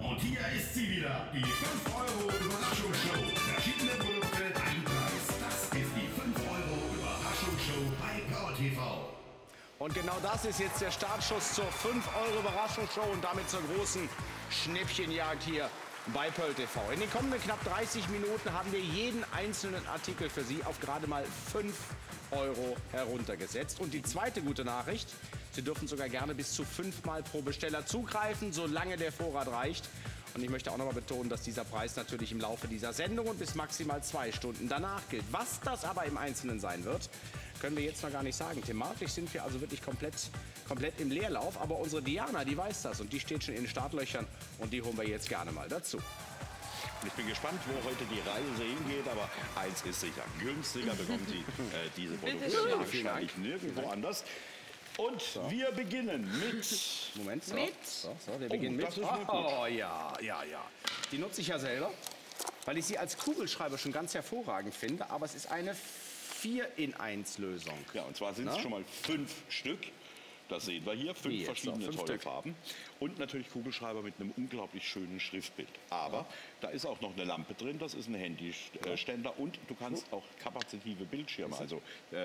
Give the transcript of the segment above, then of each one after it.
Und hier ist sie wieder, die 5 Euro Überraschungsshow. Verschiedene Produkte, ein Preis. Das ist die 5 Euro Überraschungsshow bei Power TV. Und genau das ist jetzt der Startschuss zur 5 Euro Überraschungsshow und damit zur großen Schnäppchenjagd hier bei Pearl TV. In den kommenden knapp 30 Minuten haben wir jeden einzelnen Artikel für Sie auf gerade mal 5 Euro heruntergesetzt. Und die zweite gute Nachricht, Sie dürfen sogar gerne bis zu 5-mal pro Besteller zugreifen, solange der Vorrat reicht. Und ich möchte auch noch mal betonen, dass dieser Preis natürlich im Laufe dieser Sendung und bis maximal 2 Stunden danach gilt. Was das aber im Einzelnen sein wird, können wir jetzt noch gar nicht sagen. Thematisch sind wir also wirklich komplett im Leerlauf. Aber unsere Diana, die weiß das und die steht schon in den Startlöchern und die holen wir jetzt gerne mal dazu. Ich bin gespannt, wo heute die Reise hingeht, aber eins ist sicher, günstiger bekommt Sie diese Produkte wahrscheinlich nirgendwo anders. Und wir beginnen mit... Moment, so. Mit? Wir beginnen mit... das ist mal gut. Oh, ja. Die nutze ich ja selber, weil ich sie als Kugelschreiber schon ganz hervorragend finde. Aber es ist eine 4-in-1-Lösung. Ja, und zwar sind es schon mal 5 Stück. Das sehen wir hier, 5 verschiedene tolle Farben. Und natürlich Kugelschreiber mit einem unglaublich schönen Schriftbild. Aber da ist auch noch eine Lampe drin, das ist ein Handyständer. Und du kannst auch kapazitive Bildschirme, also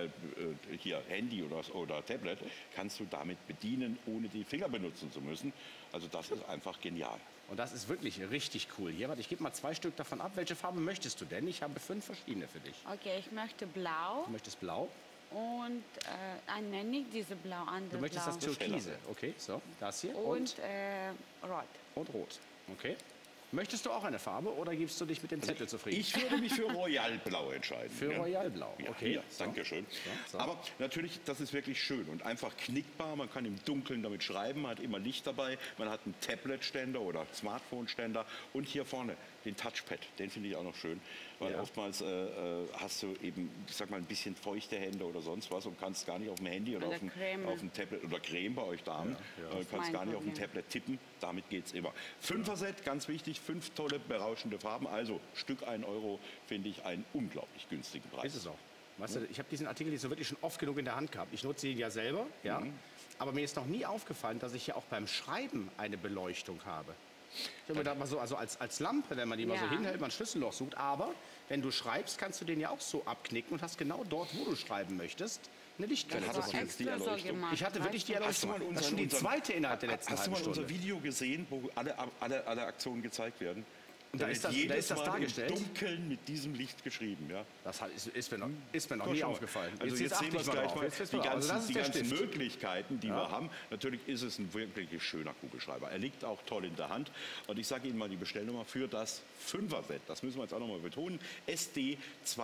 hier Handy oder Tablet, kannst du damit bedienen, ohne die Finger benutzen zu müssen. Also das ist einfach genial. Und das ist wirklich richtig cool. Hier, warte, ich gebe mal 2 Stück davon ab. Welche Farbe möchtest du denn? Ich habe 5 verschiedene für dich. Okay, ich möchte blau. Du möchtest blau? Und nicht diese blau, andere Du möchtest blau. das Türkise. Okay, so, das hier. Und rot. Und rot. Okay. Möchtest du auch eine Farbe oder gibst du dich mit dem Zettel zufrieden? Ich würde mich für Royalblau entscheiden. Für Royalblau, Ja, okay. hier, danke schön. So. Aber natürlich, das ist wirklich schön und einfach knickbar. Man kann im Dunkeln damit schreiben, man hat immer Licht dabei. Man hat einen Tablet-Ständer oder Smartphone-Ständer. Und hier vorne den Touchpad, den finde ich auch noch schön. Weil oftmals hast du eben, ich sag mal, ein bisschen feuchte Hände oder sonst was und kannst gar nicht auf dem Handy oder auf dem Tablet oder Creme bei euch Damen, kannst gar nicht auf dem Tablet tippen. Damit geht es immer. 5er-Set, ganz wichtig, 5 tolle, berauschende Farben. Also Stück 1 Euro finde ich einen unglaublich günstigen Preis. Ist es auch. Weißt du, ich habe diesen Artikel jetzt so wirklich schon oft genug in der Hand gehabt. Ich nutze ihn ja selber, ja. Aber mir ist noch nie aufgefallen, dass ich ja auch beim Schreiben eine Beleuchtung habe. Ich habe mir gedacht, mal so, also als Lampe, wenn man die mal so hinhält, man ein Schlüsselloch sucht. Aber wenn du schreibst, kannst du den ja auch so abknicken und hast genau dort, wo du schreiben möchtest, eine Lichtquelle. Dann hattest du jetzt die Erleuchtung. Ich hatte wirklich die Erleuchtung. Das ist schon die zweite innerhalb der letzten halben Stunde. Hast du mal unser Video gesehen, wo alle Aktionen gezeigt werden? Und da ist das dargestellt? Im Dunkeln mit diesem Licht geschrieben, ja. Das ist mir noch nie aufgefallen. Also jetzt sehen wir gleich mal die ganzen Stift. Möglichkeiten, die wir haben. Natürlich ist es ein wirklich schöner Kugelschreiber. Er liegt auch toll in der Hand. Und ich sage Ihnen mal die Bestellnummer für das 5er-Set. Das müssen wir jetzt auch noch mal betonen. SD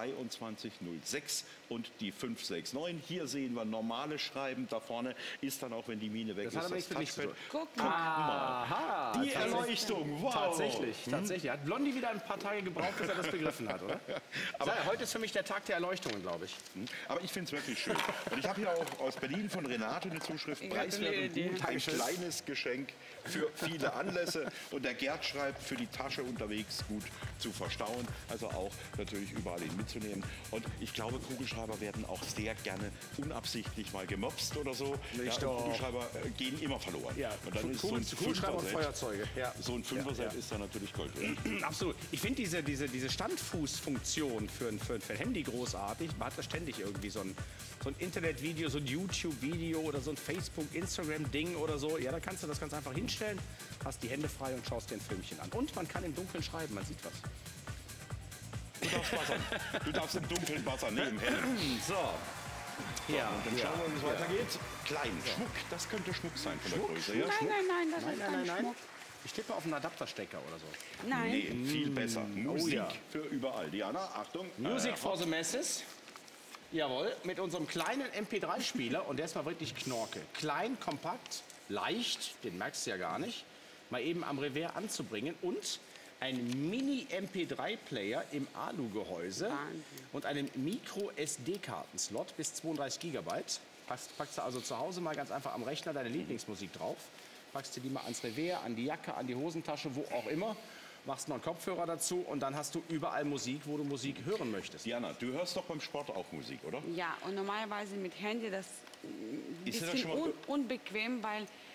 2206 und die 569. Hier sehen wir normale Schreiben. Da vorne ist dann auch, wenn die Mine weg ist, das Touchpad. Guck mal. Aha, Die Erleuchtung, wow. Tatsächlich. Hat Blondie wieder ein paar Tage gebraucht, bis er das begriffen hat, oder? Aber heute ist für mich der Tag der Erleuchtungen, glaube ich. Aber ich finde es wirklich schön. Und ich habe hier auch aus Berlin von Renate eine Zuschrift. Preiswert und gut. Ein kleines Geschenk für viele Anlässe. Und der Gerd schreibt, für die Tasche unterwegs gut zu verstauen. Also auch natürlich überall hin mitzunehmen. Und ich glaube, Kugelschreiber werden auch sehr gerne unabsichtlich mal gemopst oder so. Kugelschreiber gehen immer verloren. Ja, und dann ist so ein Kugelschreiber und Feuerzeuge. Ja. So ein 5er-Set ist dann natürlich Gold wert. Absolut. Ich finde diese Standfußfunktion für ein Handy großartig. Man hat da ständig irgendwie so ein Internetvideo, so ein YouTube-Video oder so ein Facebook-, Instagram-Ding oder so. Ja, da kannst du das ganz einfach hinstellen, hast die Hände frei und schaust dir ein Filmchen an. Und man kann im Dunkeln schreiben, man sieht was. Du darfst im Dunkeln Wasser nehmen, hell. So. Ja, und dann schauen wir, wie es weitergeht. Klein, Schmuck, das könnte Schmuck sein von der Größe. Ja? Nein, das ist kein Schmuck. Ich tippe auf einen Adapterstecker oder so. Nein. Nee, viel besser. Musik für überall. Diana, Achtung. Music for the Masses. Jawohl, mit unserem kleinen MP3-Spieler. Und der ist mal wirklich Knorke. Klein, kompakt, leicht, den merkst du ja gar nicht. Mal eben am Revers anzubringen. Und ein Mini-MP3-Player im Alu-Gehäuse. Und einen Micro-SD-Kartenslot bis 32 GB. Packst du also zu Hause mal ganz einfach am Rechner deine Lieblingsmusik drauf. Packst du die mal ans Revers, an die Jacke, an die Hosentasche, wo auch immer. Machst noch einen Kopfhörer dazu und dann hast du überall Musik, wo du Musik hören möchtest. Diana, du hörst doch beim Sport auch Musik, oder? Ja, und normalerweise mit Handy, das ist ein bisschen unbequem, weil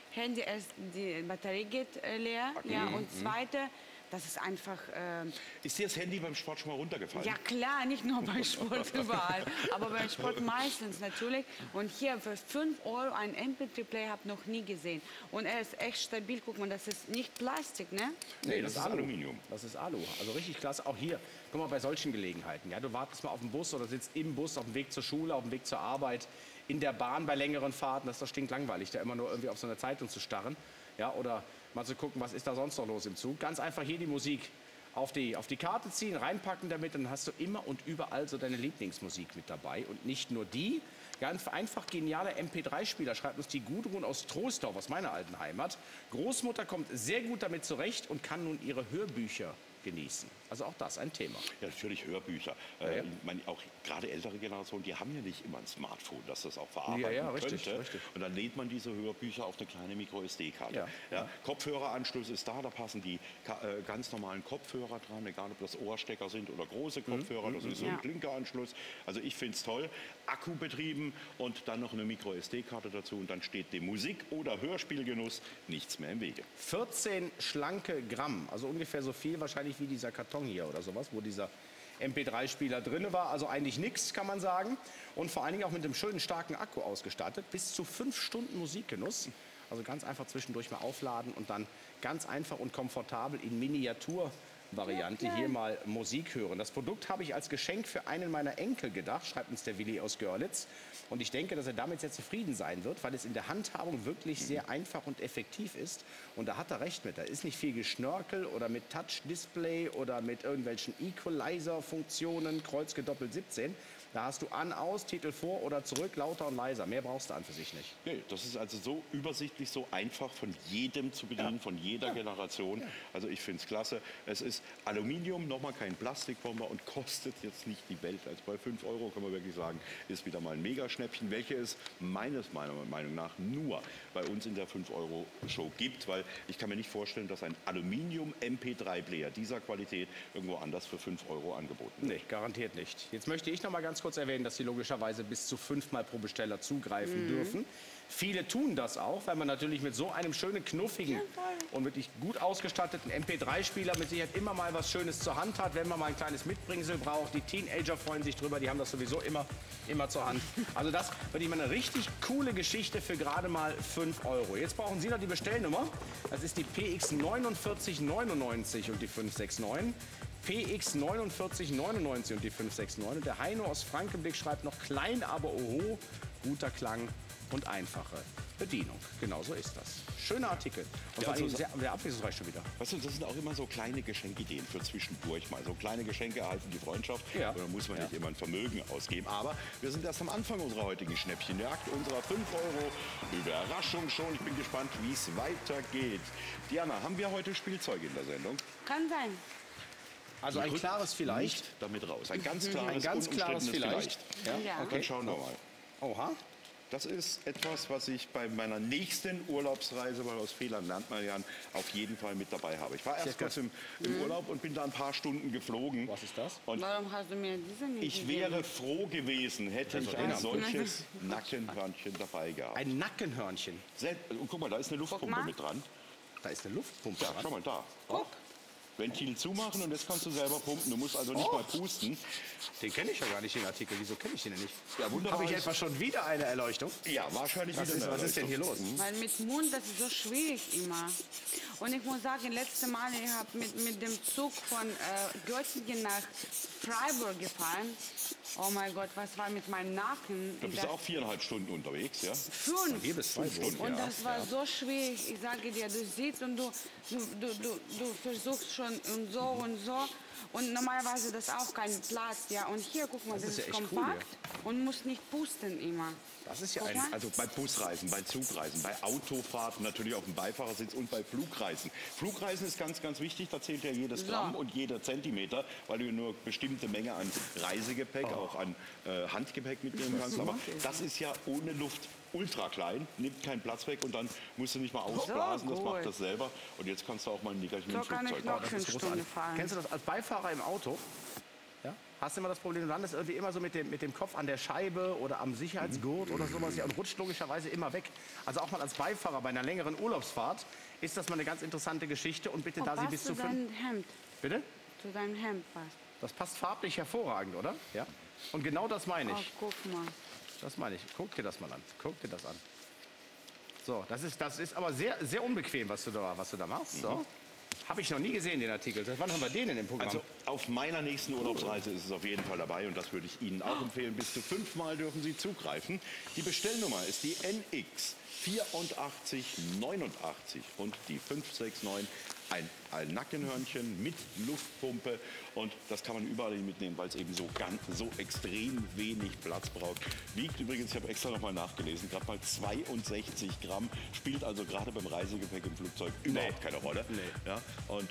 Handy erst die Batterie geht leer, ja, und zweite, das ist einfach... Ist dir das Handy beim Sport schon mal runtergefallen? Ja klar, nicht nur beim Sport, überall, aber beim Sport meistens natürlich. Und hier für 5 Euro ein MP3-Player habe ich noch nie gesehen. Und er ist echt stabil, guck mal, das ist nicht Plastik, ne? Nee, das ist Aluminium. Das ist Alu. Also richtig klasse. Auch hier, guck mal, bei solchen Gelegenheiten. Ja, du wartest mal auf den Bus oder sitzt im Bus auf dem Weg zur Schule, auf dem Weg zur Arbeit, in der Bahn bei längeren Fahrten. Das ist doch stinklangweilig, da immer nur irgendwie auf so eine Zeitung zu starren. Ja, oder mal zu gucken, was ist da sonst noch los im Zug. Ganz einfach hier die Musik auf die Karte ziehen, reinpacken damit, dann hast du immer und überall so deine Lieblingsmusik mit dabei. Und nicht nur die, ganz einfach geniale MP3-Spieler, schreibt uns die Gudrun aus Troisdorf, aus meiner alten Heimat. Großmutter kommt sehr gut damit zurecht und kann nun ihre Hörbücher genießen. Also auch das ein Thema. Ja, natürlich Hörbücher. Ja. Ich meine, auch gerade ältere Generationen, die haben ja nicht immer ein Smartphone, das das auch verarbeiten Ja, richtig, könnte. richtig. Und dann lädt man diese Hörbücher auf eine kleine Micro-SD-Karte. Ja. Ja. Kopfhöreranschluss ist da passen die ganz normalen Kopfhörer dran, egal ob das Ohrstecker sind oder große Kopfhörer, das ist so ein Klinkeranschluss. Also ich finde es toll. Akku betrieben und dann noch eine Micro-SD-Karte dazu und dann steht dem Musik- oder Hörspielgenuss nichts mehr im Wege. 14 schlanke Gramm, also ungefähr so viel wahrscheinlich wie dieser Karton hier oder sowas, wo dieser MP3-Spieler drin war. Also eigentlich nichts, kann man sagen. Und vor allen Dingen auch mit einem schönen starken Akku ausgestattet. Bis zu 5 Stunden Musikgenuss. Also ganz einfach zwischendurch mal aufladen und dann ganz einfach und komfortabel in Miniaturvariante hier mal Musik hören. Das Produkt habe ich als Geschenk für einen meiner Enkel gedacht, schreibt uns der Willi aus Görlitz. Und ich denke, dass er damit sehr zufrieden sein wird, weil es in der Handhabung wirklich sehr einfach und effektiv ist. Und da hat er recht mit. Da ist nicht viel Geschnörkel oder mit Touch-Display oder mit irgendwelchen Equalizer-Funktionen, Kreuz gedoppelt 17. Da hast du an, aus, Titel vor oder zurück, lauter und leiser. Mehr brauchst du an für sich nicht. Nee, das ist also so übersichtlich, so einfach von jedem zu bedienen, von jeder Generation. Also ich finde es klasse. Es ist Aluminium, nochmal kein Plastikbomber und kostet jetzt nicht die Welt. Also bei 5 Euro kann man wirklich sagen, ist wieder mal ein Megaschnäppchen, welche es meiner Meinung nach nur bei uns in der 5-Euro-Show gibt, weil ich kann mir nicht vorstellen, dass ein Aluminium-MP3-Player dieser Qualität irgendwo anders für 5 Euro angeboten wird. Nee, garantiert nicht. Jetzt möchte ich noch mal ganz kurz erwähnen, dass Sie logischerweise bis zu 5-mal pro Besteller zugreifen dürfen. Viele tun das auch, weil man natürlich mit so einem schönen, knuffigen und wirklich gut ausgestatteten MP3-Spieler mit Sicherheit immer mal was Schönes zur Hand hat, wenn man mal ein kleines Mitbringsel braucht. Die Teenager freuen sich drüber, die haben das sowieso immer zur Hand. Also das würde ich mal eine richtig coole Geschichte für gerade mal 5 Euro. Jetzt brauchen Sie noch die Bestellnummer. Das ist die PX 4999 und die 569. PX 4999 und die 569. Und der Heino aus Frankenblick schreibt noch klein, aber oho, guter Klang und einfache Bedienung. Genau so ist das. Schöner Artikel. Und vor allem sehr abwechslungsreich schon wieder. Weißt du, das sind auch immer so kleine Geschenkideen für zwischendurch mal. So kleine Geschenke erhalten die Freundschaft. Ja. Da muss man nicht immer ein Vermögen ausgeben. Aber wir sind erst am Anfang unserer heutigen Schnäppchenjagd, unserer 5 Euro Überraschung schon. Ich bin gespannt, wie es weitergeht. Diana, haben wir heute Spielzeug in der Sendung? Kann sein. Also ein klares Vielleicht. Nicht damit raus. Ein ganz klares, Ein ganz klares unumstrittenes Vielleicht. Ja. Dann schauen wir mal. Oha. Das ist etwas, was ich bei meiner nächsten Urlaubsreise, weil aus Fehlern lernt man ja, auf jeden Fall mit dabei habe. Ich war erst kurz im Urlaub und bin da ein paar Stunden geflogen. Was ist das? Und Warum hast du mir diese nicht ich gegeben? wäre froh gewesen, hätte ich ein solches Nackenhörnchen dabei gehabt. Ein Nackenhörnchen. Und guck mal, da ist eine Luftpumpe Guck mal. mit dran. Da ist eine Luftpumpe Ja, dran. schau mal da. Guck. Ventil zumachen und jetzt kannst du selber pumpen. Du musst also nicht mal pusten. Den kenne ich ja gar nicht, den Artikel. Wieso kenne ich den denn nicht? Ja, wunderbar. Habe ich etwa schon wieder eine Erleuchtung? Ja, wahrscheinlich wieder eine Was ist denn hier los? Weil mit Mund, das ist so schwierig immer. Und ich muss sagen, letzte Mal, ich habe mit dem Zug von Göttingen nach Freiburg gefahren. Oh mein Gott, was war mit meinem Nacken? Du bist auch 4,5 Stunden unterwegs, ja? 5. Hier bis 5 Stunden. Und das war so schwierig. Ich sage dir, du siehst und du versuchst schon und so und so. Und normalerweise das auch kein Platz, ja. Und hier, guck mal, das ist ja ist echt cool, kompakt und muss nicht pusten immer. Das ist ja Guck ein... mal. Also bei Busreisen, bei Zugreisen, bei Autofahrten, natürlich auf dem Beifahrersitz und bei Flugreisen. Flugreisen ist ganz, ganz wichtig. Da zählt ja jedes Gramm und jeder Zentimeter, weil du nur eine bestimmte Menge an Reisegepäck, auch an Handgepäck mitnehmen kannst. Aber das ist ja ohne Luft ultra klein, nimmt keinen Platz weg und dann musst du nicht mal ausblasen, das macht das selber. Und jetzt kannst du auch mal ein Nickerchen So im kann ich Flugzeug noch machen. 5 Stunden fahren. Kennst du das als Beifahrer im Auto? Ja? Hast du immer das Problem, du landest irgendwie immer so mit dem Kopf an der Scheibe oder am Sicherheitsgurt oder sowas, ja, und rutscht logischerweise immer weg. Also auch mal als Beifahrer bei einer längeren Urlaubsfahrt ist das mal eine ganz interessante Geschichte. Und bitte, da Sie bis zu 5... dein Hemd. Bitte? Zu deinem Hemd passt. Das passt farblich hervorragend, oder? Ja. Und genau das meine Oh, ich. guck mal. Das meine ich. Guck dir das mal an. Guck dir das an. So, das ist aber sehr, sehr unbequem, was du da machst. So. Habe ich noch nie gesehen, den Artikel. Seit wann haben wir den in dem Programm? Also auf meiner nächsten Urlaubsreise ist es auf jeden Fall dabei und das würde ich Ihnen auch empfehlen. Bis zu 5-mal dürfen Sie zugreifen. Die Bestellnummer ist die NX 8489 und die 569. Ein Nackenhörnchen mit Luftpumpe und das kann man überall mitnehmen, weil es eben so extrem wenig Platz braucht. Wiegt übrigens, ich habe extra noch mal nachgelesen, gerade mal 62 Gramm, spielt also gerade beim Reisegepäck im Flugzeug überhaupt keine Rolle. Nee. Ja, und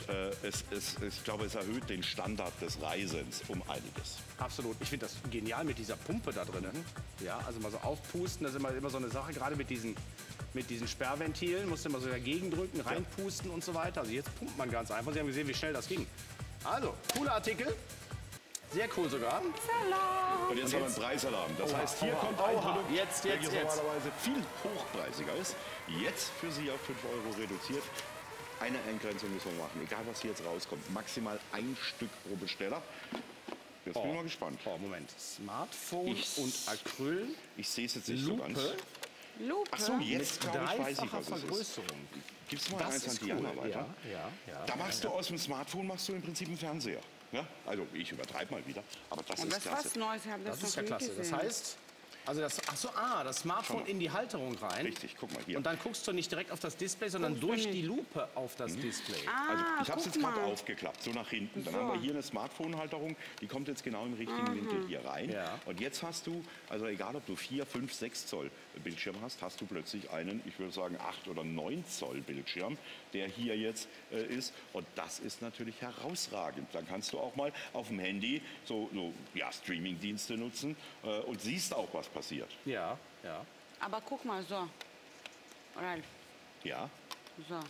ich glaube, es erhöht den Standard des Reisens um einiges. Absolut. Ich finde das genial mit dieser Pumpe da drin. Ja, also mal so aufpusten, das ist immer so eine Sache, gerade mit diesen Sperrventilen, musst du immer so dagegen drücken, reinpusten und so weiter. Also jetzt pumpt man ganz einfach. Sie haben gesehen, wie schnell das ging. Also, cooler Artikel. Sehr cool sogar. Und jetzt haben wir einen Preisalarm. Das heißt, hier kommt ein Produkt, Jetzt. welches normalerweise viel hochpreisiger ist. Jetzt für Sie auf 5 Euro reduziert. Eine Eingrenzung müssen wir machen, egal was hier jetzt rauskommt. Maximal ein Stück pro Besteller. Jetzt bin ich mal gespannt. Oh, Moment. Smartphone und Acryl. Ich sehe es jetzt nicht so Lupe. ganz. Lupe. Ach so, jetzt Mit glaube ich, weiß ich, dreifacher was es ist. Vergrößerung. Gibst du mal Das eins an ist Diana cool. weiter? Ja. Da machst du aus dem Smartphone machst du im Prinzip einen Fernseher. Ja? Also ich übertreibe mal wieder, aber das Und ist das ist klasse. was Neues. Ich habe das, Das ist noch ja nie klasse. Das gesehen. heißt, also das Smartphone in die Halterung rein. Richtig, guck mal hier. Und dann guckst du nicht direkt auf das Display, sondern Guckst du durch nicht. die Lupe auf das Display. Also ich habe es guck jetzt gerade mal. aufgeklappt, so nach hinten. Dann So. haben wir hier eine Smartphone-Halterung, die kommt jetzt genau im richtigen Winkel hier rein. Ja. Und jetzt hast du, also egal ob du 4, 5, 6 Zoll Bildschirm hast, hast du plötzlich einen, ich würde sagen 8 oder 9 Zoll Bildschirm, der hier jetzt ist. Und das ist natürlich herausragend. Dann kannst du auch mal auf dem Handy so Streaming-Dienste nutzen und siehst auch, was passiert. Ja. Aber guck mal, so. Ralf, Ja, so.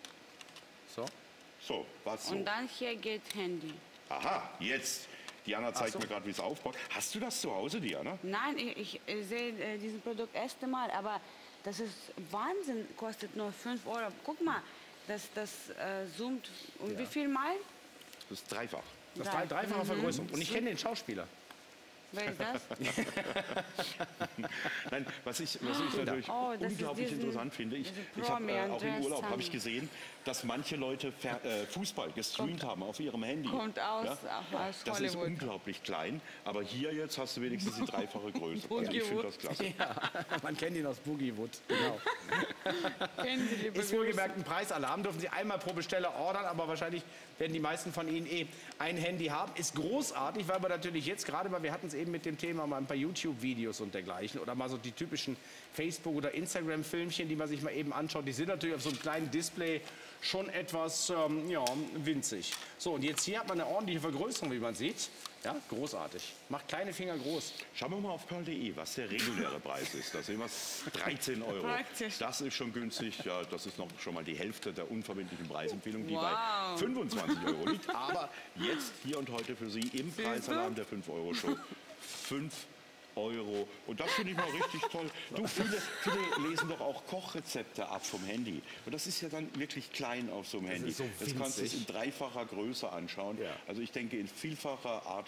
So. so, was so. Und dann hier geht Handy. Aha, jetzt. Diana zeigt so. mir gerade, wie es aufbaut. Hast du das zu Hause, Diana? Nein, ich sehe diesen Produkt erste Mal, aber das ist Wahnsinn, kostet nur 5 Euro. Guck mal, das zoomt um wie viel Mal? Das ist dreifach. Das ist dreifache Vergrößerung. Und ich kenne den Schauspieler. Wer ist das? Nein, was ich natürlich Oh, das ist unglaublich diesen- interessant finde, ich diese habe Promi, auch im Andreas Urlaub habe ich Zander. gesehen, dass manche Leute Fußball gestreamt haben auf ihrem Handy. Kommt aus Das ist Hollywood. unglaublich klein, aber hier jetzt hast du wenigstens die dreifache Größe. Also ich finde das klasse. Ja, man kennt ihn aus Boogiewood. Genau. Kennen Sie, liebe Ist wohlgemerkt ein Preisalarm. Dürfen Sie einmal pro Besteller ordern, aber wahrscheinlich werden die meisten von Ihnen ein Handy haben. Ist großartig, weil wir natürlich jetzt gerade mal, wir hatten es eben mit dem Thema mal ein paar YouTube-Videos und dergleichen oder mal so die typischen Facebook- oder Instagram-Filmchen, die man sich mal eben anschaut. Die sind natürlich auf so einem kleinen Display schon etwas winzig. So, und jetzt hier hat man eine ordentliche Vergrößerung, wie man sieht. Ja, großartig. Macht kleine Finger groß. Schauen wir mal auf pearl.de, was der reguläre Preis ist. Da sehen wir es, 13 Euro. Praktisch. Das ist schon günstig. Ja, das ist noch schon mal die Hälfte der unverbindlichen Preisempfehlung, die Wow. bei 25 Euro liegt. Aber jetzt, hier und heute für Sie im Preisalarm der 5-Euro-Show 5 Euro. Und das finde ich mal richtig toll. Du, viele lesen doch auch Kochrezepte ab vom Handy. Und das ist ja dann wirklich klein auf so einem Handy. ist so Das kannst du winzig. in dreifacher Größe anschauen. Ja. Also ich denke in vielfacher Art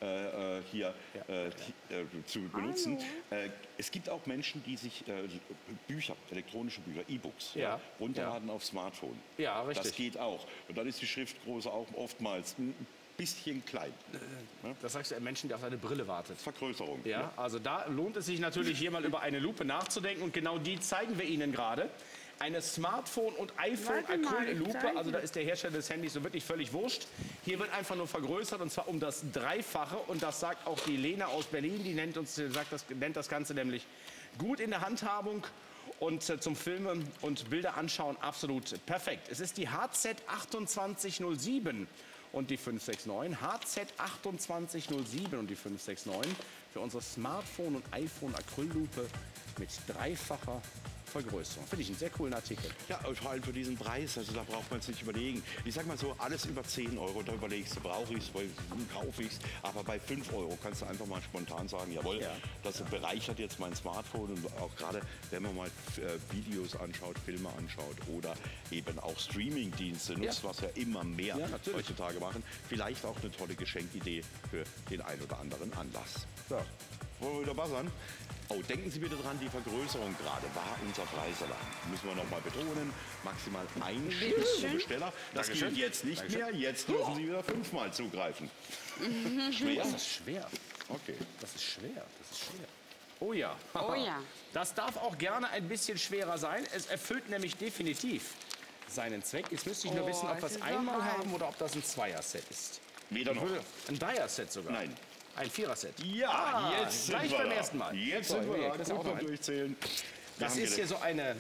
zu benutzen. Es gibt auch Menschen, die sich Bücher, elektronische Bücher, E-Books Ja. runterladen auf Smartphone. Ja, richtig. Das geht auch. Und dann ist die Schriftgröße auch oftmals ein bisschen klein. Das sagst du einem Menschen, der auf seine Brille wartet. Vergrößerung. Ja, also da lohnt es sich natürlich hier mal über eine Lupe nachzudenken und genau die zeigen wir Ihnen gerade. Eine Smartphone- und Warte mal, ich iPhone-Acryl-Lupe, zeige. also da ist der Hersteller des Handys so wirklich völlig wurscht. Hier wird einfach nur vergrößert und zwar um das Dreifache und das sagt auch die Lena aus Berlin, die nennt das Ganze nämlich gut in der Handhabung und zum Filmen und Bilder anschauen absolut perfekt. Es ist die HZ 2807 und die 569, HZ 2807 und die 569 für unsere Smartphone- und iPhone-Acryllupe mit dreifacher Vergrößerung. Finde ich einen sehr coolen Artikel. Ja, und vor allem für diesen Preis, also da braucht man es nicht überlegen. Ich sag mal so, alles über 10 Euro, da überlegst du, brauche ich es, kaufe ich es. Aber bei 5 Euro kannst du einfach mal spontan sagen, jawohl, das bereichert jetzt mein Smartphone. Und auch gerade, wenn man mal Videos anschaut, Filme anschaut oder eben auch Streaming-Dienste nutzt, was ja immer mehr heutzutage machen. Vielleicht auch eine tolle Geschenkidee für den ein oder anderen Anlass. So. Wollen wir wieder buzzern? Oh, denken Sie bitte dran, die Vergrößerung gerade war unser Preisalarm. Müssen wir noch mal betonen, maximal ein Stück pro Besteller. Das gilt jetzt nicht mehr, jetzt dürfen Sie wieder 5-mal zugreifen. Schwer? Das ist schwer. Okay. Das ist schwer. Das ist schwer. Oh ja. Oh ja. Das darf auch gerne ein bisschen schwerer sein. Es erfüllt nämlich definitiv seinen Zweck. Jetzt müsste ich nur wissen, ob wir es es ist so einmal heiß. haben oder ob das ein Zweier-Set ist. Weder noch. Ein Dreier-Set sogar. Nein. Ein Vierer-Set. Ja, jetzt sind gleich wir beim da. ersten Mal. Jetzt So, sind wir da. das ist auch Gut noch beim ein. Durchzählen. Das ist hier so eine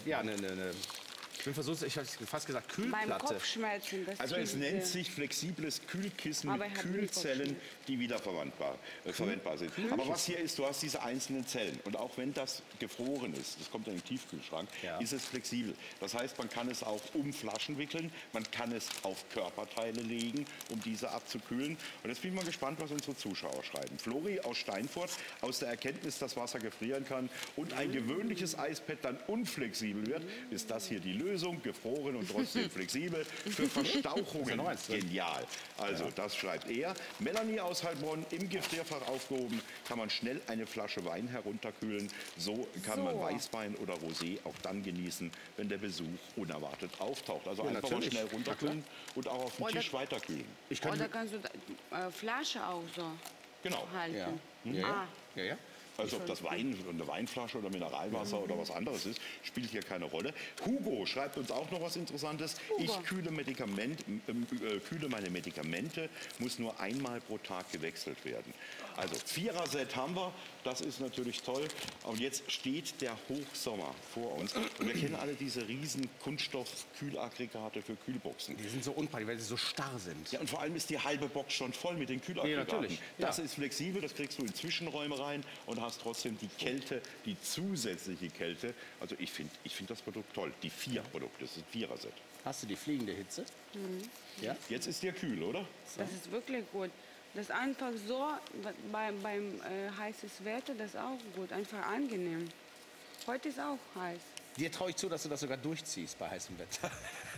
ich habe fast gesagt, Beim Kühlplatte. Kopfschmerzen. Das Also es tut nennt sehr. sich flexibles Kühlkissen Aber mit ich hab Kühlzellen, nie die wiederverwendbar sind. Aber was hier ist, du hast diese einzelnen Zellen. Und auch wenn das gefroren ist, das kommt in den Tiefkühlschrank, ist es flexibel. Das heißt, man kann es auch um Flaschen wickeln, man kann es auf Körperteile legen, um diese abzukühlen. Und jetzt bin ich mal gespannt, was unsere Zuschauer schreiben. Flori aus Steinfurt, aus der Erkenntnis, dass Wasser gefrieren kann und ein gewöhnliches Eispad dann unflexibel wird, ist das hier die Lösung. Gefroren und trotzdem flexibel. Für Verstauchungen genial. Also, das schreibt er. Melanie aus Heilbronn, im Gefrierfach aufgehoben, kann man schnell eine Flasche Wein herunterkühlen. So kann man Weißwein oder Rosé auch dann genießen, wenn der Besuch unerwartet auftaucht. Also einfach mal natürlich. schnell runterkühlen und auch auf dem Tisch weiterkühlen. Oder kannst du Flasche auch so Genau. halten. Ja. Also ob das Wein, eine Weinflasche oder Mineralwasser oder was anderes ist, spielt hier keine Rolle. Hugo schreibt uns auch noch was Interessantes. Ich kühle meine Medikamente, muss nur einmal pro Tag gewechselt werden. Also Vierer-Set haben wir, das ist natürlich toll. Und jetzt steht der Hochsommer vor uns. Und wir kennen alle diese riesen Kunststoff-Kühlaggregate für Kühlboxen. Die sind so unpraktisch, weil sie so starr sind. Ja, und vor allem ist die halbe Box schon voll mit den Kühlaggregaten. natürlich. Das ist flexibel, das kriegst du in Zwischenräume rein und hast trotzdem die Kälte, die zusätzliche Kälte. Also ich find das Produkt toll. Die 4 Produkte, das ist ein Vierer-Set. Hast du die fliegende Hitze? Ja. Jetzt ist dir kühl, oder? Das ist wirklich gut. Das ist einfach so, beim heißes Wetter, das ist auch gut, einfach angenehm. Heute ist auch heiß. Dir traue ich zu, dass du das sogar durchziehst bei heißem Wetter.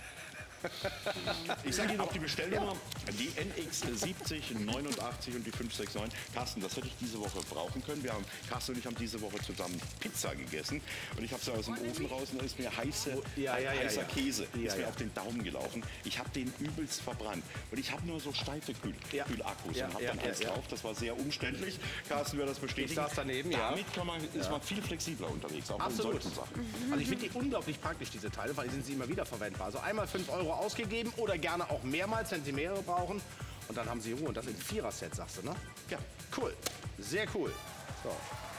Ich sage Ihnen noch die Bestellnummer, die NX7089 und die 569. Carsten, das hätte ich diese Woche brauchen können. Carsten und ich haben diese Woche zusammen Pizza gegessen. Und ich habe sie aus dem Ofen raus und da ist mir heißer Käse ist mir auf den Daumen gelaufen. Ich habe den übelst verbrannt. Und ich habe nur so steife Kühlakkus und habe dann eins drauf. Das war sehr umständlich. Carsten wird das bestätigen. Ich saß daneben, Damit ist man viel flexibler unterwegs, auch Absolut. in solchen Sachen. Also ich finde die unglaublich praktisch, diese Teile, weil sind sie immer wieder verwendbar. Also einmal 5 Euro ausgegeben oder gerne auch mehrmals, wenn Sie mehrere brauchen. Und dann haben Sie Ruhe. Und das in Vierer-Set, sagst du, ne? Ja. Cool. Sehr cool. So.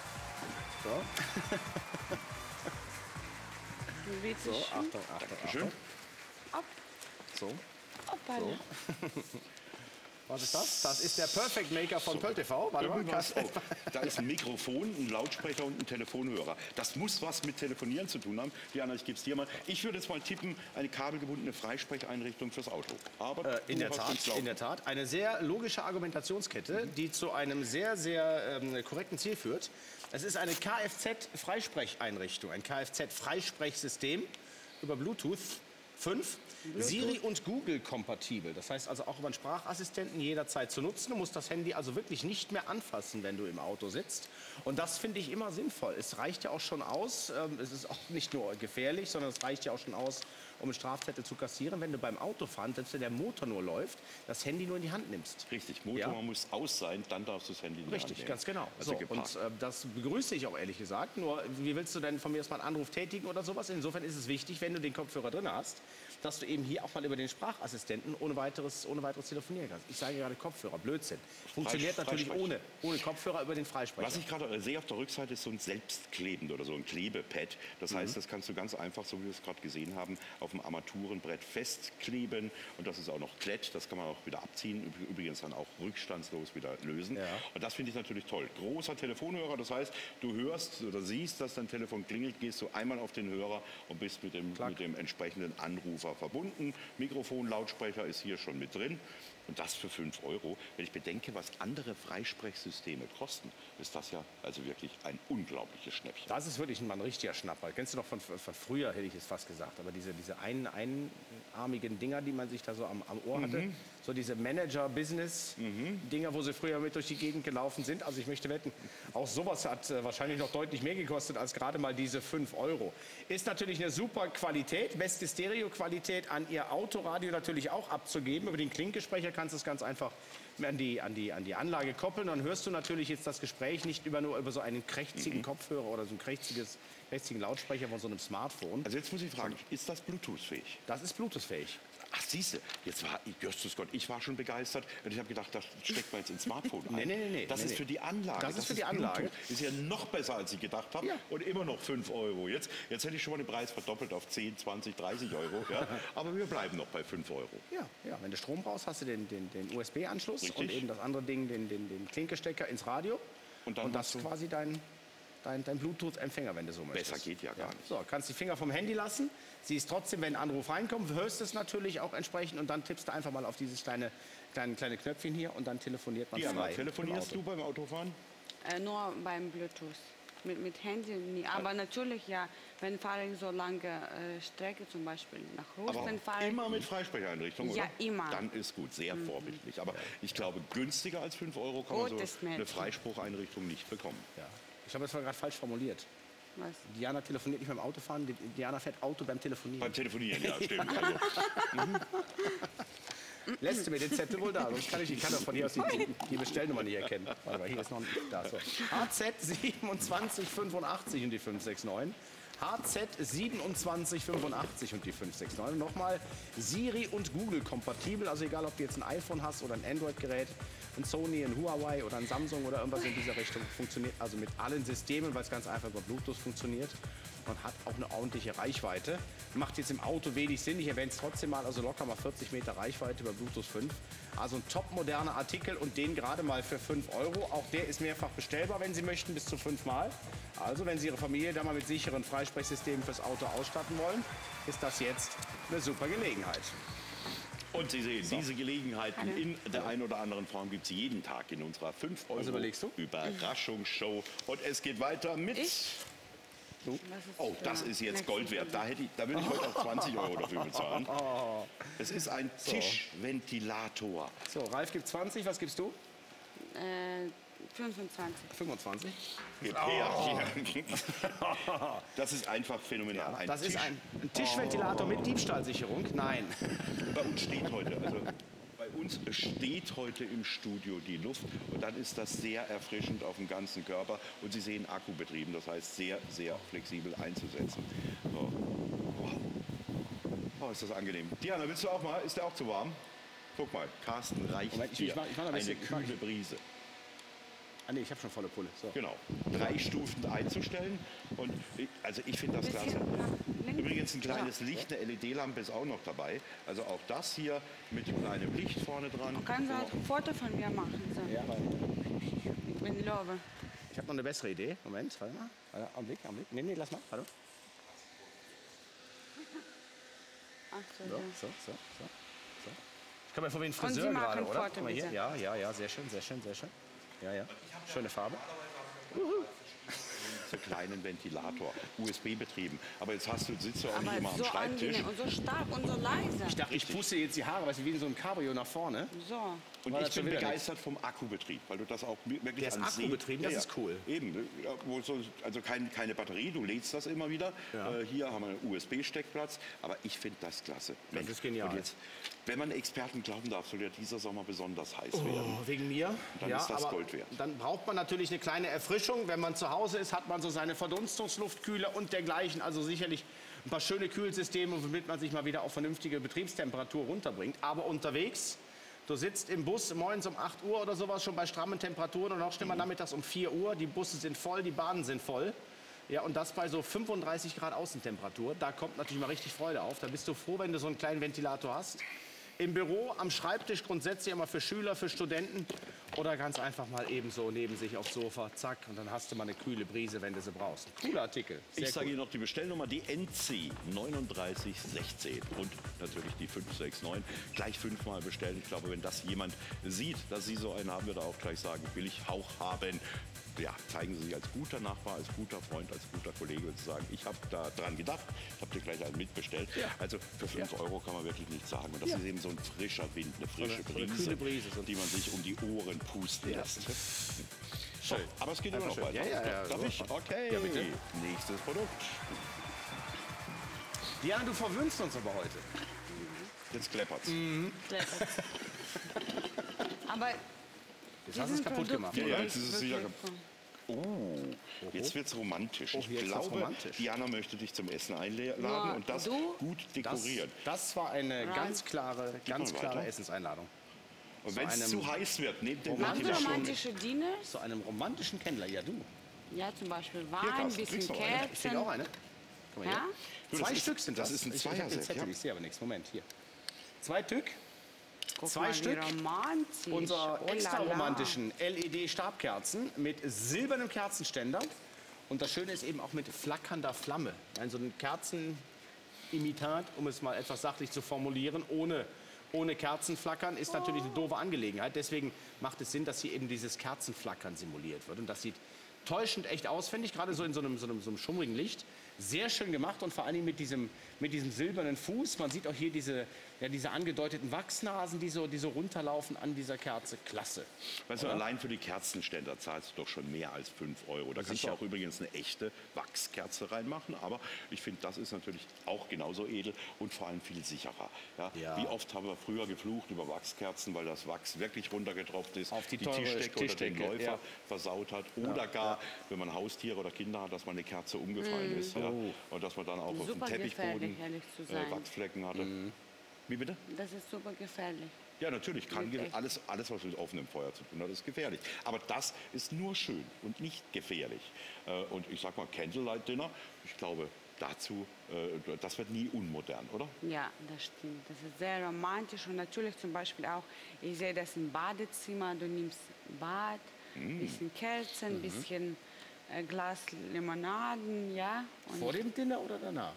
Bitte schön. Achtung. Schön. Ab. So. Hoppala. Was ist das? Das ist der Perfect Maker von Pöll TV. Warte mal. Da ist ein Mikrofon, ein Lautsprecher und ein Telefonhörer. Das muss was mit Telefonieren zu tun haben. Diana, ich gebe es dir mal. Ich würde jetzt mal tippen, eine kabelgebundene Freisprecheinrichtung fürs Auto. Aber In der Tat. Eine sehr logische Argumentationskette, die zu einem sehr, sehr korrekten Ziel führt. Es ist eine Kfz-Freisprecheinrichtung, ein Kfz-Freisprechsystem über Bluetooth 5. Siri und Google kompatibel. Das heißt also auch über einen Sprachassistenten jederzeit zu nutzen. Du musst das Handy also wirklich nicht mehr anfassen, wenn du im Auto sitzt. Und das finde ich immer sinnvoll. Es reicht ja auch schon aus, es ist auch nicht nur gefährlich, sondern es reicht ja auch schon aus, um eine Strafzettel zu kassieren, wenn du beim Autofahren, selbst wenn der Motor nur läuft, das Handy nur in die Hand nimmst. Richtig, Motor muss aus sein, dann darfst du das Handy in die Hand Richtig, nehmen. ganz genau. Also So, und das begrüße ich auch ehrlich gesagt. Nur, wie willst du denn von mir aus mal einen Anruf tätigen oder sowas? Insofern ist es wichtig, wenn du den Kopfhörer drin hast, dass du eben hier auch mal über den Sprachassistenten ohne weiteres telefonieren kannst. Ich sage gerade Kopfhörer, Blödsinn. Funktioniert natürlich ohne Kopfhörer über den Freisprecher. Was ich gerade sehe auf der Rückseite ist so ein selbstklebend oder so ein Klebepad. Das heißt, das kannst du ganz einfach, so wie wir es gerade gesehen haben, auf dem Armaturenbrett festkleben. Und das ist auch noch Klett, das kann man auch wieder abziehen. Übrigens dann auch rückstandslos wieder lösen. Ja. Und das finde ich natürlich toll. Großer Telefonhörer, das heißt, du hörst oder siehst, dass dein Telefon klingelt, gehst du einmal auf den Hörer und bist mit dem entsprechenden Anrufer verbunden. Mikrofon, Lautsprecher ist hier schon mit drin. Und das für 5 €. Wenn ich bedenke, was andere Freisprechsysteme kosten, ist das ja also wirklich ein unglaubliches Schnäppchen. Das ist wirklich mal ein richtiger Schnapper. Kennst du noch von früher, hätte ich es fast gesagt. Aber diese einarmigen Dinger, die man sich da so am Ohr hatte. So diese Manager-Business-Dinger, wo sie früher mit durch die Gegend gelaufen sind. Also ich möchte wetten, auch sowas hat wahrscheinlich noch deutlich mehr gekostet als gerade mal diese 5 €. Ist natürlich eine super Qualität, beste Stereo-Qualität an Ihr Autoradio natürlich auch abzugeben. Über den Klinkesprecher kannst du es ganz einfach an die Anlage koppeln. Dann hörst du natürlich jetzt das Gespräch nicht nur über so einen krächzigen Kopfhörer oder so einen krächzigen Lautsprecher von so einem Smartphone. Also jetzt muss ich fragen, ist das Bluetooth-fähig? Das ist Bluetooth-fähig. Ach, siehst du, Justus Gott, ich war schon begeistert und ich habe gedacht, das steckt man jetzt ins Smartphone ein. Nee. Das ist für die Anlage. Das ist für die Anlage. Bluetooth. Ist ja noch besser, als ich gedacht habe. Ja. Und immer noch 5 €. Jetzt hätte ich schon mal den Preis verdoppelt auf 10, 20, 30 €. Ja. Aber wir bleiben noch bei 5 €. Ja. Wenn du Strom brauchst, hast du den USB-Anschluss Richtig. und eben das andere Ding, den Klinkestecker ins Radio. Und dann das hast ist du- quasi dein Bluetooth-Empfänger, wenn du so möchtest. Besser geht ja gar nicht. So, kannst die Finger vom Handy lassen, siehst trotzdem, wenn ein Anruf reinkommt, hörst es natürlich auch entsprechend und dann tippst du einfach mal auf dieses kleine Knöpfchen hier und dann telefoniert man Diana, frei. telefonierst im du beim Autofahren? Nur beim Bluetooth. Mit Handy nie. Aber natürlich, ja, wenn fahre ich so lange Strecke, zum Beispiel nach Aber Russland fahre ich. immer mit Freisprecheinrichtung, Ja, oder? immer. Dann ist gut, sehr vorbildlich. Aber ich glaube, günstiger als 5 € kann man so Gutes eine Mädchen. Freisprucheinrichtung nicht bekommen. Ja. Ich habe das gerade falsch formuliert. Was? Diana telefoniert nicht beim Autofahren, Diana fährt Auto beim Telefonieren. Beim Telefonieren, ja, stimmt. Also, Lässt du mir den Zettel wohl da? Sonst kann ich kann doch von hier aus die Bestellnummer nicht erkennen. Warte mal, hier ist noch ein... Da, so. HZ 2785 und die 569. HZ 2785 und die 569. Und nochmal Siri und Google kompatibel. Also egal, ob du jetzt ein iPhone hast oder ein Android-Gerät, ein Sony, ein Huawei oder ein Samsung oder irgendwas in dieser Richtung. Funktioniert also mit allen Systemen, weil es ganz einfach über Bluetooth funktioniert. Und hat auch eine ordentliche Reichweite. Macht jetzt im Auto wenig Sinn. Ich erwähne es trotzdem mal, also locker mal 40 Meter Reichweite über Bluetooth 5. Also ein top moderner Artikel und den gerade mal für 5 €. Auch der ist mehrfach bestellbar, wenn Sie möchten, bis zu 5 Mal. Also wenn Sie Ihre Familie da mal mit sicheren Freisprechsystemen fürs Auto ausstatten wollen, ist das jetzt eine super Gelegenheit. und Sie sehen, diese Gelegenheiten in der einen oder anderen Form gibt es jeden Tag in unserer 5 € überlegst du? Überraschungsshow. Und es geht weiter mit... Ich? Oh, das ist jetzt Gold wert. Da würde ich heute auch 20 € dafür bezahlen. Es ist ein Tischventilator. So, Ralf gibt 20, was gibst du? 25. 25. Gib her. Das ist einfach phänomenal. Ein Das ist Tisch. ein Tischventilator mit Diebstahlsicherung? Nein. Bei uns steht heute, bei uns steht heute im Studio die Luft und dann ist das sehr erfrischend auf dem ganzen Körper und Sie sehen Akku betrieben, das heißt sehr, sehr flexibel einzusetzen. So. Wow. Oh, ist das angenehm. Diana, willst du auch mal? Ist der auch zu warm? Guck mal, Carsten reicht Moment, ich dir mach noch ein eine bisschen. kühle Brise. Ah nee, ich habe schon volle Pulle. So. Genau, 3 Stufen einzustellen und ich finde das klasse. Bisschen nach links. Übrigens ein kleines Licht, eine LED-Lampe ist auch noch dabei. Also auch das hier mit kleinem Licht vorne dran. Du kannst auch ein Foto von mir machen. So. Ja, Ich bin Löwe. ich habe noch eine bessere Idee. Moment, warte mal. Augenblick. Nee, lass mal. Hallo. Ach so, So, ja. so. Ich komme ja von den Sie Friseur machen gerade, oder? Foto, Guck mal hier. bitte. Ja, sehr schön. Ja. Schöne Farbe. So kleinen Ventilator, USB betrieben. Aber jetzt sitzt du auch nicht Aber immer am so Schreibtisch. angenehm und so stark und so leise. Ich dachte, ich puste jetzt die Haare, weißt du, wie in so einem Cabrio nach vorne. So. Und War ich das schon bin wieder begeistert vom Akkubetrieb, weil du das auch wirklich Der ist an See- akkubetrieben, das ist cool. Eben, ja, also keine Batterie, du lädst das immer wieder. Ja. Hier haben wir einen USB-Steckplatz, aber ich finde das klasse. Das ist genial. Und jetzt, wenn man Experten glauben darf, soll ja dieser Sommer besonders heiß werden. Oh, wegen mir? Dann ist das Gold wert. Dann braucht man natürlich eine kleine Erfrischung. Wenn man zu Hause ist, hat man so seine Verdunstungsluftkühler und dergleichen. Also sicherlich ein paar schöne Kühlsysteme, womit man sich mal wieder auf vernünftige Betriebstemperatur runterbringt. Aber unterwegs, du sitzt im Bus morgens um 8 Uhr oder sowas schon bei strammen Temperaturen und noch schlimmer nachmittags um 4 Uhr. Die Busse sind voll, die Bahnen sind voll. Ja, und das bei so 35 Grad Außentemperatur. Da kommt natürlich mal richtig Freude auf. Da bist du froh, wenn du so einen kleinen Ventilator hast. Im Büro, am Schreibtisch grundsätzlich immer für Schüler, für Studenten oder ganz einfach mal eben so neben sich aufs Sofa, zack, und dann hast du mal eine kühle Brise, wenn du sie brauchst. Cooler Artikel. Sehr Ich sage cool. Ihnen noch die Bestellnummer, die NC 3916 und natürlich die 569. Gleich 5-mal bestellen. Ich glaube, wenn das jemand sieht, dass Sie so einen haben, wird er auch gleich sagen, will ich auch haben. Ja, zeigen Sie sich als guter Nachbar, als guter Freund, als guter Kollege und sagen, ich habe da dran gedacht, ich habe dir gleich einen mitbestellt. Ja. Also für 5 € kann man wirklich nichts sagen. Und das ist eben so ein frischer Wind, eine frische So eine Brise, kühle Brise, so. die man sich um die Ohren pusten lässt. So, Schön. aber es geht immer noch schön. weiter. Ja, Darf ich? super. Okay. Ja, bitte. Nächstes Produkt. Diana, du verwöhnst uns aber heute. Jetzt kleppert's. Aber Jetzt hast du es kaputt gemacht. Ja, oder? jetzt ist es wieder jetzt wird's romantisch. Ich jetzt wird's glaube, romantisch. Diana möchte dich zum Essen einladen Ja, und das du? gut dekorieren. Das war eine ganz klare weiter. Essenseinladung. Und wenn es einem zu heiß wird, nehmt den Magst du Ventilator. romantische Dinners? Zu einem romantischen Kennenlernen. Ja, du. Ja, zum Beispiel Hier, Wein, Carsten, bisschen kriegst du noch eine? Ich krieg auch Kerzen. eine. Guck mal Ja? hier. Das 2 ist- Stück sind das. das ist ein Ich hab den Zweierset, Zettel, ja. ich sehe aber nichts. Moment, hier. 2 Stück. Guck 2 mal, Stück. wie romantisch. Unser Oh la extra la. romantischen LED-Stabkerzen mit silbernem Kerzenständer. Und das Schöne ist eben auch mit flackernder Flamme. Also ein Kerzenimitat, um es mal etwas sachlich zu formulieren, ohne Kerzenflackern ist natürlich eine doofe Angelegenheit. Deswegen macht es Sinn, dass hier eben dieses Kerzenflackern simuliert wird. Und das sieht täuschend echt aus, finde ich, gerade so in so einem schummrigen Licht. Sehr schön gemacht und vor allem mit diesem silbernen Fuß. Man sieht auch hier diese angedeuteten Wachsnasen, die so runterlaufen an dieser Kerze. Klasse. Weißt du, allein für die Kerzenständer zahlst du doch schon mehr als 5 €. Da kannst du Sicher. auch übrigens eine echte Wachskerze reinmachen. Aber ich finde, das ist natürlich auch genauso edel und vor allem viel sicherer. Ja? Ja. Wie oft haben wir früher geflucht über Wachskerzen, weil das Wachs wirklich runtergetropft ist, Auf die teure Tischdecke oder den Tischdecke, Läufer ja. versaut hat. Oder gar, wenn man Haustiere oder Kinder hat, dass mal eine Kerze umgefallen ist. Ja? Und dass man dann auch auf dem Super Teppichboden gefährlich, ehrlich zu sein. Wachsflecken hatte. Wie bitte? Das ist super gefährlich. Ja, natürlich kann Wirklich? alles, was mit offenem Feuer zu tun hat, ist gefährlich. Aber das ist nur schön und nicht gefährlich. Und ich sag mal, Candlelight Dinner, ich glaube, dazu, das wird nie unmodern, oder? Ja, das stimmt. Das ist sehr romantisch und natürlich zum Beispiel auch, ich sehe das im Badezimmer, du nimmst Bad, bisschen Kerzen, bisschen Glas Limonaden, ja. Und Vor dem Dinner oder danach?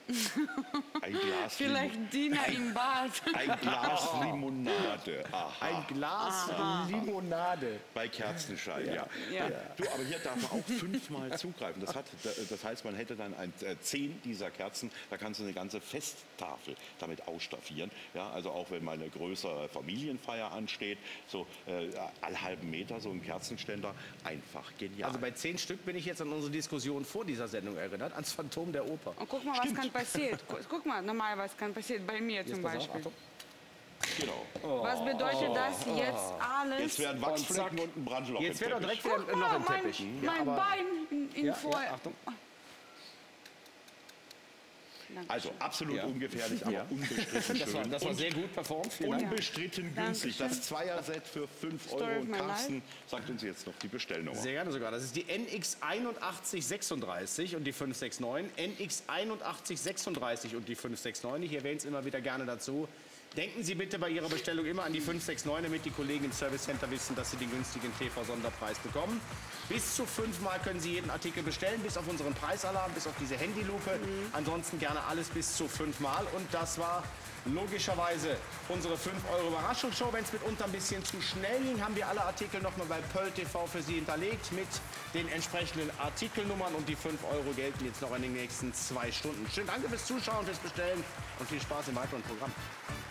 Ein Glas, vielleicht Dinner im Bad. Ein Glas Limonade. Aha. Ein Glas Limonade. Bei Kerzenschein, ja. Ja. Du, aber hier darf man auch 5-mal zugreifen. Das heißt, man hätte dann 10 dieser Kerzen, da kannst du eine ganze Festtafel damit ausstaffieren. Ja, also auch wenn mal eine größere Familienfeier ansteht, so alle halben Meter so ein Kerzenständer, einfach genial. Also bei 10 Stück bin ich jetzt an unsere Diskussion vor dieser Sendung erinnert, ans Phantom der Oper. Und guck mal, was kann passieren. Guck mal, normal, was kann passieren bei mir zum Pass auf, Beispiel. Achtung. Genau. Was bedeutet das jetzt alles? Jetzt werden Wachsflecken und ein Brandloch Jetzt im wird doch Teppich. direkt wieder Guck noch mal, im Teppich. mein Bein in Ja, Feuer. ja, Achtung. Danke. Also absolut Ja. ungefährlich, aber Ja. unbestritten Das war schön. sehr gut performt. Vielen Dank. Unbestritten günstig. Dankeschön. Das Zweierset für 5 Story €. of Und my Carsten sagt uns jetzt noch die Bestellnummer. Sehr gerne sogar. Das ist die NX8136 und die 569. NX8136 und die 569. Ich erwähne es immer wieder gerne dazu. Denken Sie bitte bei Ihrer Bestellung immer an die 569, damit die Kollegen im Service Center wissen, dass Sie den günstigen TV-Sonderpreis bekommen. Bis zu 5-mal können Sie jeden Artikel bestellen, bis auf unseren Preisalarm, bis auf diese Handylupe. Ansonsten gerne alles bis zu 5-mal. Und das war logischerweise unsere 5 € Überraschungsshow. Wenn es mitunter ein bisschen zu schnell ging, haben wir alle Artikel nochmal bei Pearl TV für Sie hinterlegt mit den entsprechenden Artikelnummern. Und die 5 € gelten jetzt noch in den nächsten 2 Stunden. Schönen Dank fürs Zuschauen, fürs Bestellen und viel Spaß im weiteren Programm.